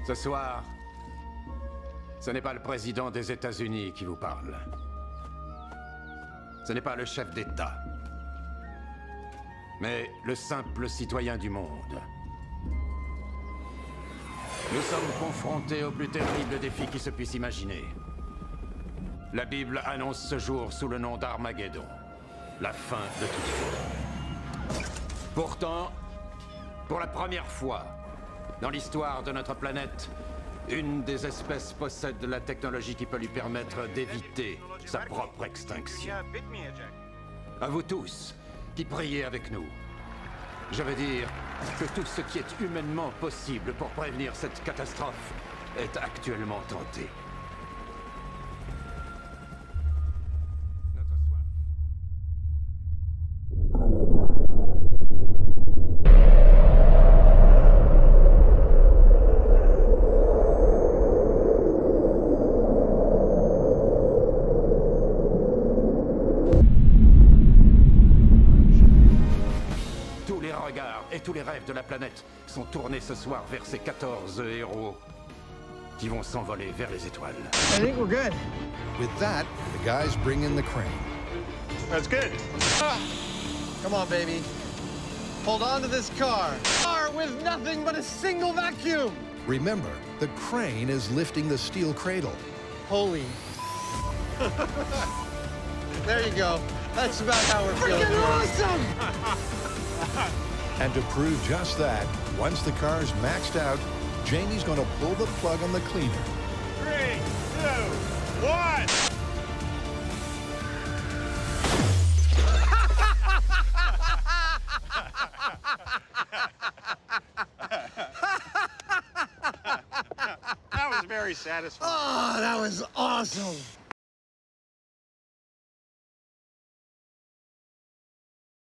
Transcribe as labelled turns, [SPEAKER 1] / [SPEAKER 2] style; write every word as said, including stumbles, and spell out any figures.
[SPEAKER 1] Ce soir, ce n'est pas le président des États-Unis qui vous parle. Ce n'est pas le chef d'État, mais le simple citoyen du monde. Nous sommes confrontés au plus terrible défi qui se puisse imaginer. La Bible annonce ce jour sous le nom d'Armageddon, la fin de toute chose. Pourtant, pour la première fois dans l'histoire de notre planète, une des espèces possède la technologie qui peut lui permettre d'éviter sa propre extinction. À vous tous qui priez avec nous, je veux dire que tout ce qui est humainement possible pour prévenir cette catastrophe est actuellement tenté. Notre soif... Tous les regards et tous les rêves de la planète sont tournés ce soir vers ces quatorze héros qui vont s'envoler vers les étoiles.
[SPEAKER 2] I think we're good.
[SPEAKER 3] With that, the guys bring in the crane.
[SPEAKER 2] That's good. Ah. Come on, baby. Hold on to this car. Car with nothing but a single vacuum.
[SPEAKER 3] Remember, the crane is lifting the steel cradle.
[SPEAKER 2] Holy. There you go. That's about how we're feeling. Freaking awesome!
[SPEAKER 3] And to prove just that, once the car's maxed out, Jamie's gonna pull the plug on the cleaner.
[SPEAKER 4] Three, two, one! That was very satisfying.
[SPEAKER 2] Oh, that was awesome.